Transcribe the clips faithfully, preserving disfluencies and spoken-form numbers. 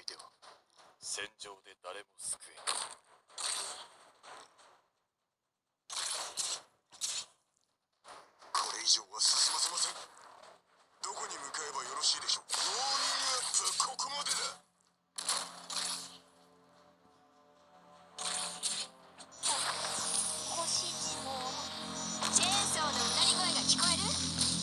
相手は戦場で誰も救えん。 これ以上は進ませません。どこに向かえばよろしいでしょう。ウォーミングアップはここまでだ。 星地もチェーンソーのうなり声が聞こえる？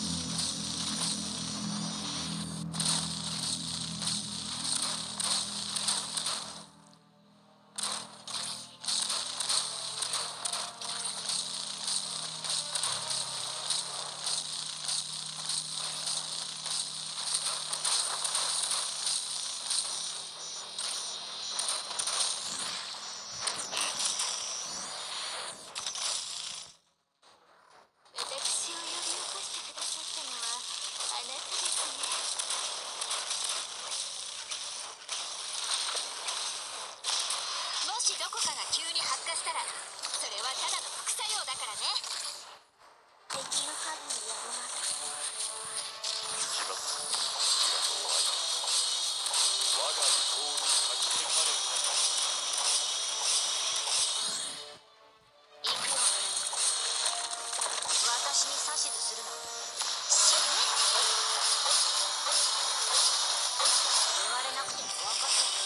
私を呼び起こしてくださったのはあなたですね。もしどこかが急に発火したらそれはただの副作用だからね。できる限りやります。 しばらくありがとう。愛我が意向にかきてかれる。 行くよ。私に指図するな。死ね。言われなくても分かってる。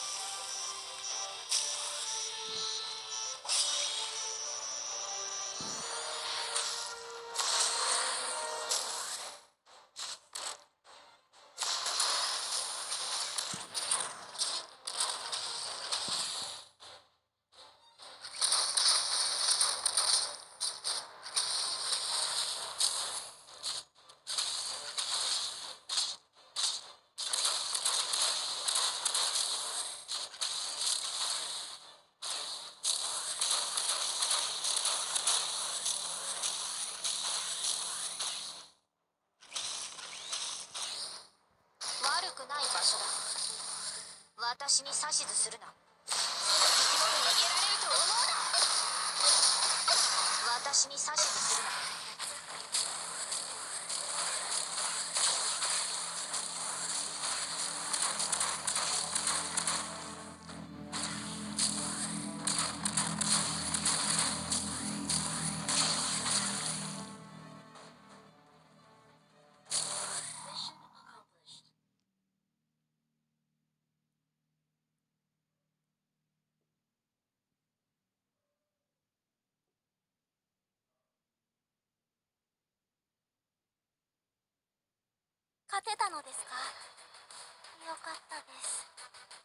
悪くない場所だ。私に指図するな。生き物に逃げられると思うな。私に指図するな。勝てたのですか？よかったです。